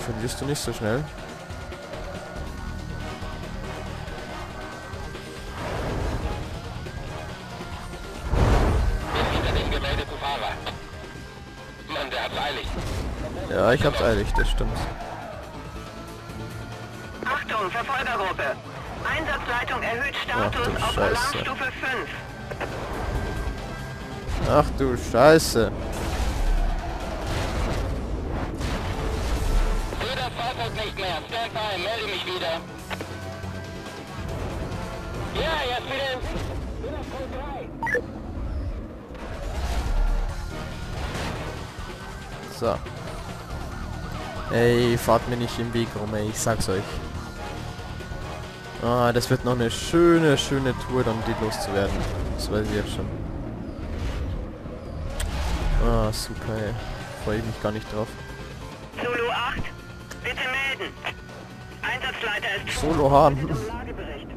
verlierst du nicht so schnell. Ja, ich hab's eilig, das stimmt. Achtung, Verfolgergruppe. Einsatzleitung erhöht Status Ach, auf du Scheiße. Alarmstufe 5. Ach du Scheiße. Sehe das Fahrzeug nicht mehr. Standby, melde mich wieder. Ja, jetzt wieder in Sicht. So. Ey, fahrt mir nicht im Weg rum, ey, ich sag's euch. Ah, das wird noch eine schöne Tour, dann die loszuwerden. Das weiß ich jetzt schon. Ah, super, ey. Freue ich mich gar nicht drauf. Zulu 8, bitte melden. Einsatzleiter ist Solo Han. Lagebericht.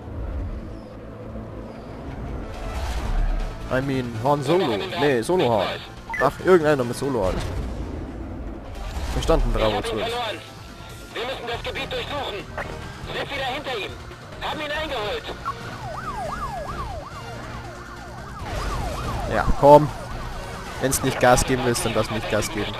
I mean, Han Solo. Nee, Solo Han. Ach, irgendeiner mit Solo halt. Verstanden, Bravo 12. Wir müssen das Gebiet durchsuchen. Sind wieder hinter ihm. Haben ihn eingeholt. Ja, komm. Wenn's nicht Gas geben willst, dann darfst du nicht Gas geben.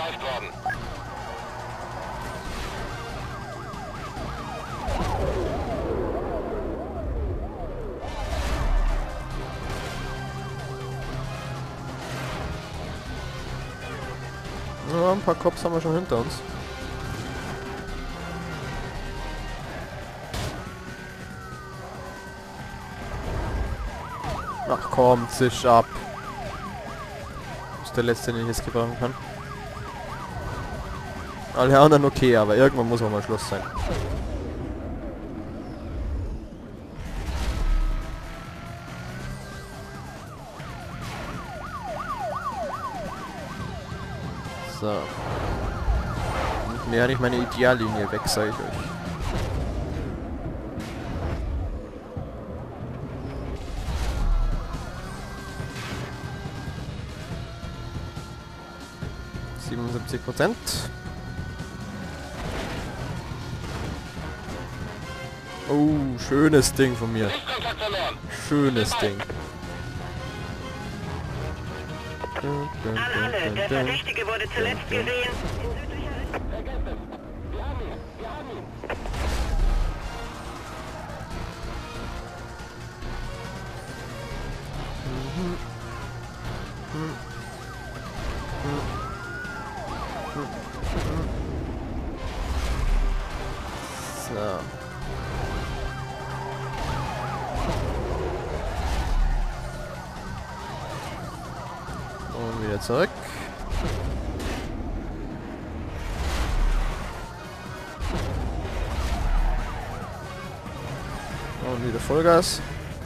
Ja, ein paar Cops haben wir schon hinter uns. Ach komm, zisch ab. Das ist der letzte, den ich jetzt gebrauchen kann. Alle anderen okay, aber irgendwann muss auch mal Schluss sein. So. Mehr nicht meine Ideallinie weg, sage ich euch. %. Oh, schönes Ding von mir. Schönes Ding. An alle, der Verdächtige wurde zuletzt gesehen in südlicher Richtung. Vergesst es. Wir haben ihn. Wir haben ihn. So. Und wieder zurück. Und wieder Vollgas.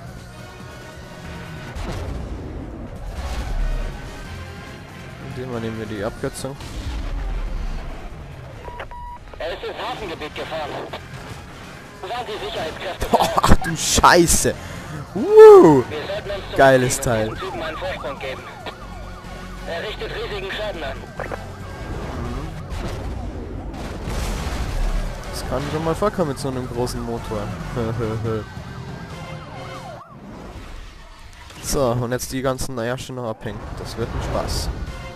Und den nehmen wir die Abkürzung. Er ist ins Hafengebiet gefahren. Waren die Sicherheitskräfte? Ach du Scheiße! Wir sollten uns zum Geiles Teil. Zügen einen Vorsprung geben. Er richtet riesigen Schaden an. Das kann schon mal vorkommen mit so einem großen Motor. So, und jetzt die ganzen Ärsche noch abhängen. Das wird ein Spaß.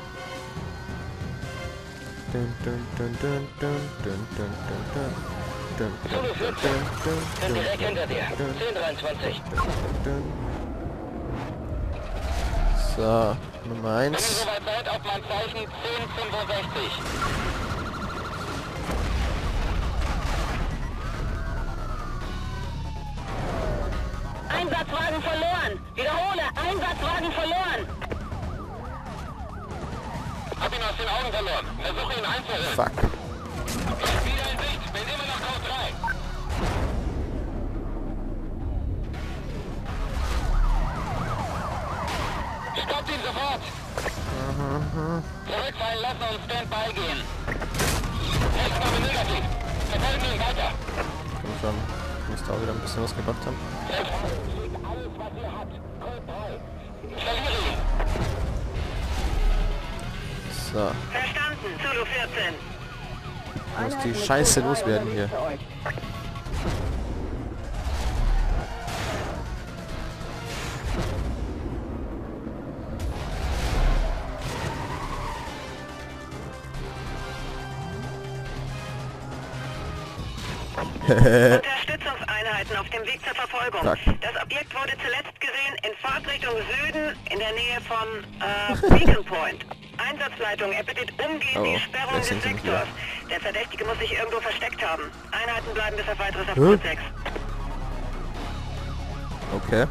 Zulu 14. Bin direkt hinter dir. 1023. So, Nummer Wenn ihr 1. soweit seid, auf mein Zeichen 1065. Einsatzwagen verloren! Wiederhole! Einsatzwagen verloren! Hab ihn aus den Augen verloren. Versuche ihn einzuholen. Fuck. Wieder in Sicht. Bin immer noch Code 3. Stoppt ihn sofort! Zurückfallen lassen und Standby gehen. Testnahme negativ. Verfolgen ihn weiter. Komm schon. Muss da wieder ein bisschen was gebracht haben. Alles, was ihr habt. Code 3. Ich verliere ihn. So. Verstanden, Zulu 14. Ich muss die Scheiße loswerden hier. Unterstützungseinheiten auf dem Weg zur Verfolgung. Zack. Das Objekt wurde zuletzt gesehen in Fahrtrichtung Süden in der Nähe von Beacon Point. Einsatzleitung erbittet umgehend die Sperrung des Sektors. Der Verdächtige muss sich irgendwo versteckt haben. Einheiten bleiben bis auf weiteres auf Code 6. Okay.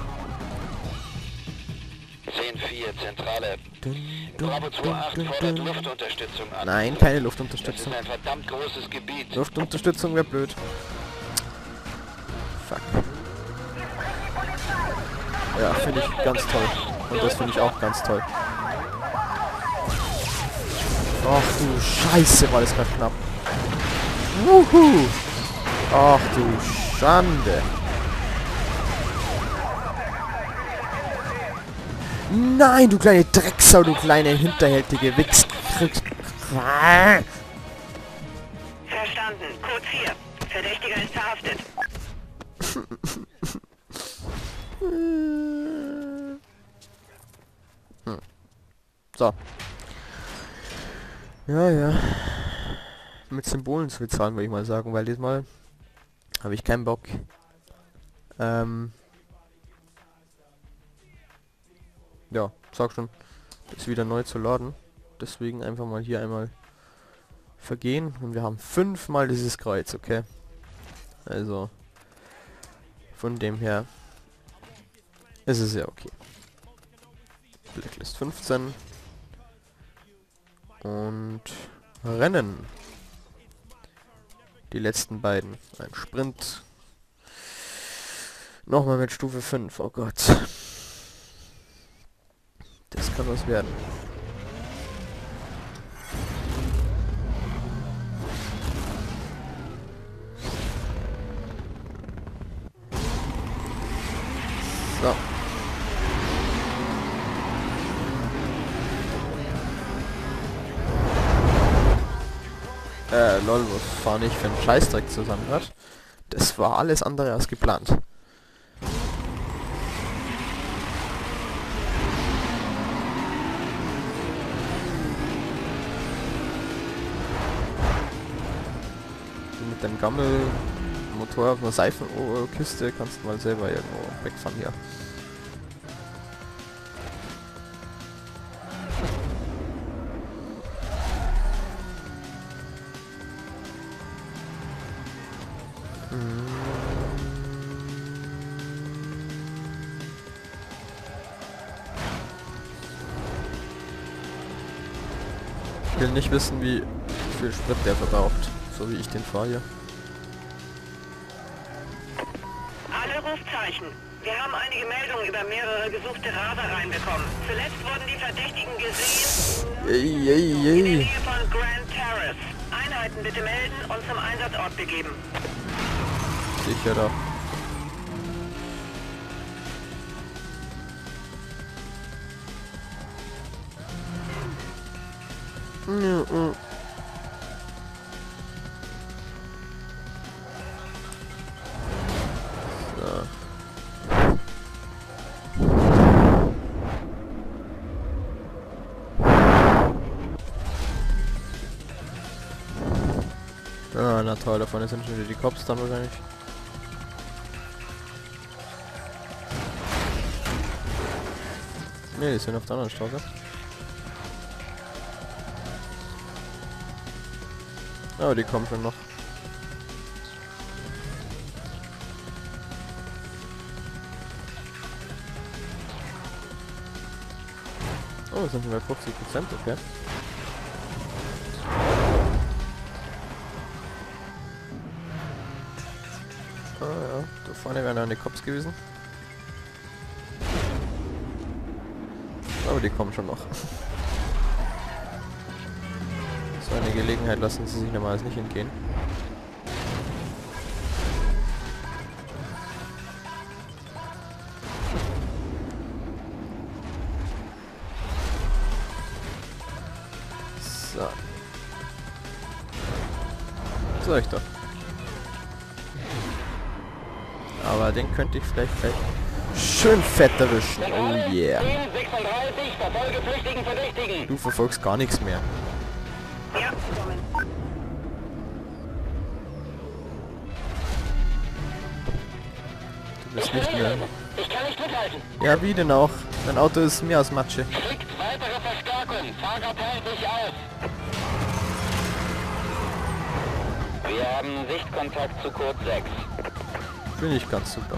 10-4, Zentrale. Bravo 28 fordert Luftunterstützung an. Nein, keine Das Luftunterstützung. ist ein verdammt großes Gebiet. Luftunterstützung wäre blöd. Fuck. Ja, finde ich ganz toll. Und das finde ich auch ganz toll. Ach du Scheiße, war das gerade knapp. Wuhu. Ach du Schande. Nein, du kleine Drecksau, du kleine hinterhältige Wichs. Verstanden. Code 4. Verdächtiger ist verhaftet. So. Ja, ja. Mit Symbolen zu bezahlen, würde ich mal sagen, weil diesmal habe ich keinen Bock. Ja, sag schon, ist wieder neu zu laden. Deswegen einfach mal hier einmal vergehen. Und wir haben 5-mal dieses Kreuz, okay? Also, von dem her ist es ja okay. Blacklist 15. Und Rennen. Die letzten beiden. Ein Sprint. Nochmal mit Stufe 5. Oh Gott. Das kann was werden. So. Lol, was war nicht für ein Scheißdreck zusammen hat. Das war alles andere als geplant. Mit dem Gammelmotor auf einer Seifenkiste kannst du mal selber irgendwo wegfahren hier. Ich will nicht wissen, wie viel Sprit der verbraucht, so wie ich den fahre hier. Alle Rufzeichen. Wir haben einige Meldungen über mehrere gesuchte Rasereien bekommen. Zuletzt wurden die Verdächtigen gesehen in der Nähe von Grand Terrace. Einheiten bitte melden und zum Einsatzort begeben. Sicher da. Ah, na toll, davon sind schon wieder die Cops dann wahrscheinlich. Ne, die sind auf der anderen Straße. Aber die kommen schon noch. Oh, sind schon bei 50%, okay. Ah ja, da vorne wären dann die Cops gewesen. Aber die kommen schon noch. So eine Gelegenheit lassen sie sich normalerweise nicht entgehen. So. Sag ich doch. Aber den könnte ich vielleicht gleich schön fett erwischen. Oh yeah. 1036, verfolge flüchtigen Verdächtigen. Du verfolgst gar nichts mehr. Ja, kommen. Du bist nicht mehr. Ich kann nicht mithalten. Ja, wie denn auch? Dein Auto ist mehr als Matsche. Schickt weitere Verstärkung. Fahrer teilt sich auf. Wir haben Sichtkontakt zu Code 6. Finde ich ganz super.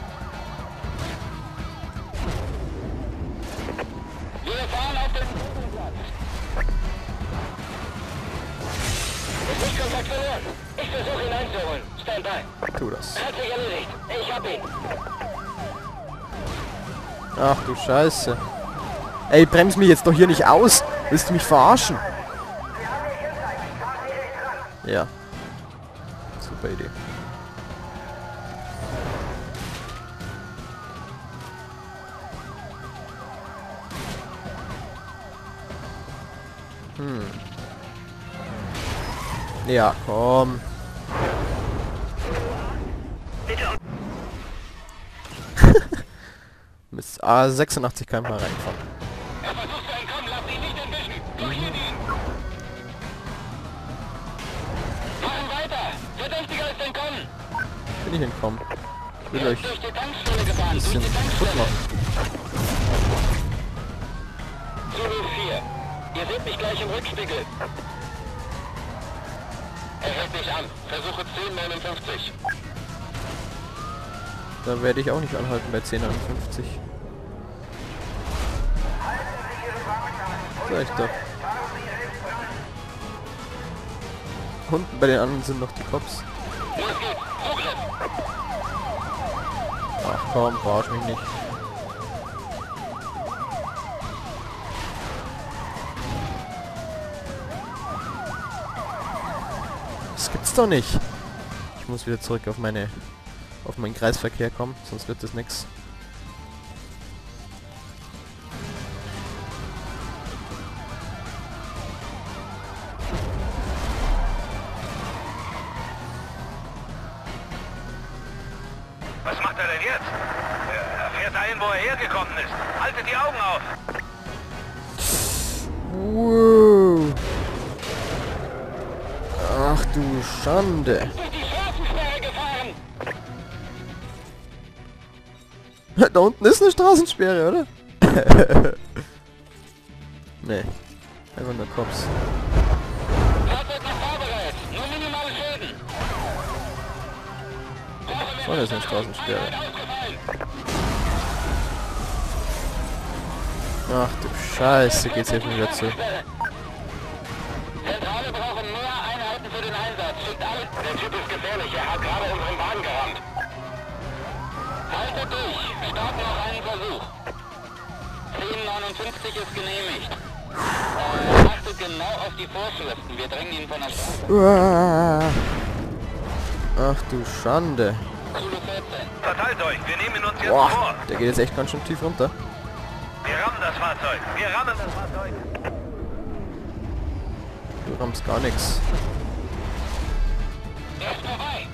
Wir fahren auf den Platz. Sichtkontakt verloren. Ich versuche ihn einzuholen. Stand by. Tu das. Hat sich erledigt. Ich hab ihn. Ach du Scheiße. Ey, bremst mich jetzt doch hier nicht aus. Willst du mich verarschen? Ja. Super Idee. Ja, komm. Bitte um... Mit 86 km/h reinfahren. Er versucht zu entkommen. Lass ihn nicht entwischen. Blockiert ihn. Machen weiter. Verdächtiger ist entkommen. Bin ich entkommen. Ich will euch Durch die Tankstelle gefahren. ein bisschen Durch die kaputt Tankstelle. machen. Zulu 4. Ihr seht mich gleich im Rückspiegel. Er hält mich an. Versuche 1059. Da werde ich auch nicht anhalten bei 1051. Sag ich doch. Unten bei den anderen sind noch die Cops. Los geht's. Zugriff. Ach komm, verarsch mich nicht. Das gibt's doch nicht. Ich muss wieder zurück auf meinen Kreisverkehr kommen, sonst wird das nix. Was macht er denn jetzt? Er fährt dahin, wo er hergekommen ist. Haltet die Augen auf! Wow. Ach du Schande. Durch die Straßensperre gefahren. Da unten ist eine Straßensperre, oder? Nee. Einfach nur Cops. Fahrzeug noch fahrbereit. Nur minimale Schäden. Vorne ist eine Straßensperre. Ausgefallen. Ach du Scheiße, geht's hier schon wieder zu. Zentrale brauchen mehr Einheiten für den Einsatz. Schickt alle. Der Typ ist gefährlich. Er hat gerade unseren Wagen gerammt. Haltet durch. Starten noch einen Versuch. 1059 ist genehmigt. Achtet genau auf die Vorschriften. Wir drängen ihn von der Straße. Uah. Ach du Schande. Zulu 14. Verteilt euch, wir nehmen uns jetzt Boah, vor. der geht jetzt echt ganz schön tief runter. Wir rammen das Fahrzeug. Wir rammen das Fahrzeug. Du rammst gar nichts. Er ist vorbei.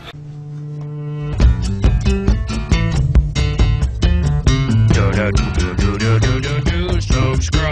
Subscribe.